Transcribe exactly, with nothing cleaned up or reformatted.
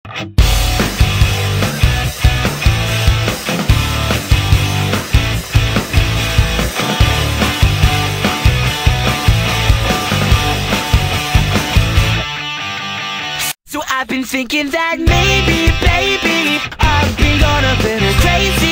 So I've been thinking that maybe, baby, I've been gone a little crazy.